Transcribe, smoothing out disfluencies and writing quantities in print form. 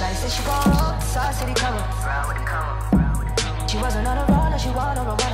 Shawty said she want roll, South City come up. She wasn't on a roller, she want on a